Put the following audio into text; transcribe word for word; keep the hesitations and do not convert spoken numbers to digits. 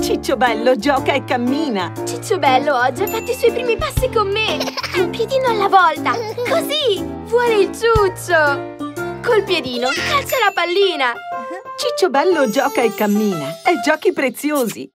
Cicciobello gioca e cammina. Cicciobello oggi ha fatto i suoi primi passi con me. Un piedino alla volta. Così. Vuole il ciuccio. Col piedino calcia la pallina. Cicciobello gioca e cammina. E giochi preziosi.